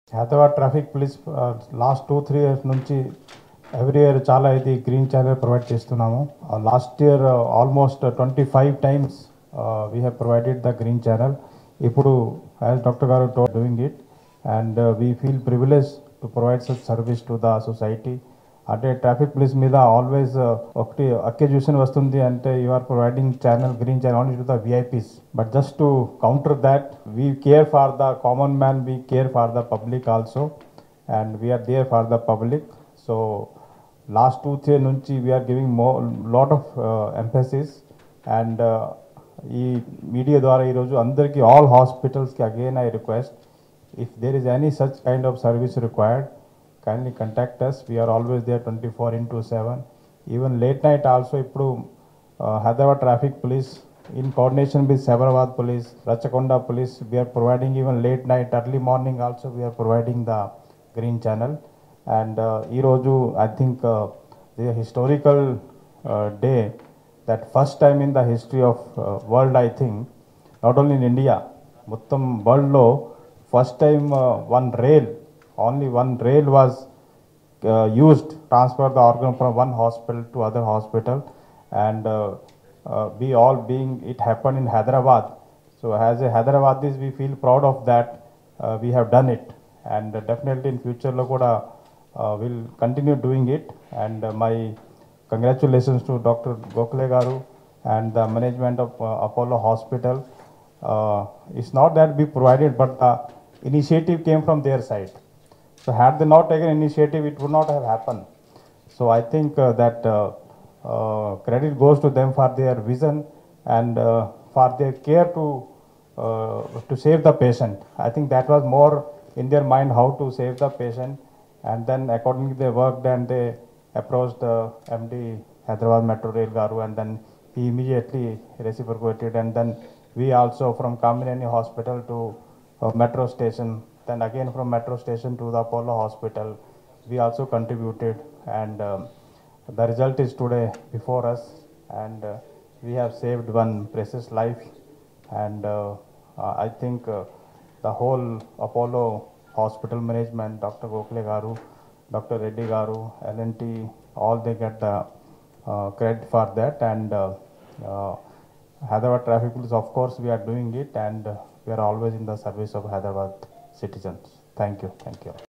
Hyderabad traffic police last 2-3 years నుంచి every year చాలా ఇది గ్రీన్ ఛానల్ ప్రొవైడ్ చేస్తున్నాము. Last year almost 25 times we have provided the green channel. ఇప్పుడు as Dr. Garu told doing it, and we feel privileged to provide such service to the society. అంటే traffic police మీద always ఒకటి accusation వస్తుంది అంటే you are providing channel green channel only to the VIPs. But just to counter that we care for the common man, we care for the public also, and we are there for the public. So last 2-3 నుంచి we are giving lot of emphasis. And ఈ media ద్వారా ఈరోజు అందరికీ all హాస్పిటల్స్కి again I request, if there is any such kind of service required, kindly contact us. We are always there 24/7. Even late night also, ఇప్పుడు Hyderabad traffic police in coordination with Cyberabad police, Rachakonda police, we are providing even late night, early morning also we are providing the green channel. And ee roju I think the historical day, that first time in the history of world, I think not only in India, mottam world lo first time only one rail was used, transfer the organ from one hospital to other hospital. And we all being it happened in Hyderabad. So as a Hyderabadis, we feel proud of that. We have done it, and definitely in future lo kuda will continue doing it. And my congratulations to Dr. Gokhale Garu and the management of Apollo Hospital. It's not that we provided, but initiative came from their side. So had they not taken initiative, it would not have happened. So I think that credit goes to them for their vision and for their care to save the patient. I think that was more in their mind, how to save the patient. And then accordingly they worked, and they approached MD Hyderabad Metro Rail Garu, and then he immediately reciprocated. And then we also from Kamineni Hospital to metro station, then again from metro station to the Apollo Hospital, we also contributed. And the result is today before us, and we have saved one precious life. And I think the whole Apollo Hospital management, Dr. Gokhale Garu, Dr. Reddy Garu, L&T, all they get the credit for that. And Hyderabad traffic police, of course we are doing it, and we are always in the service of Hyderabad citizens. Thank you.